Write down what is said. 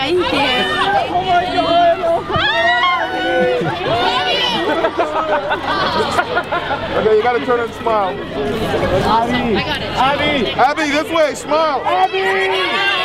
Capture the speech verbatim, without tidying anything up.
Thank you. Oh my God! Okay, you gotta turn and smile. I got it. Abby! Abby, this way, smile! Abby!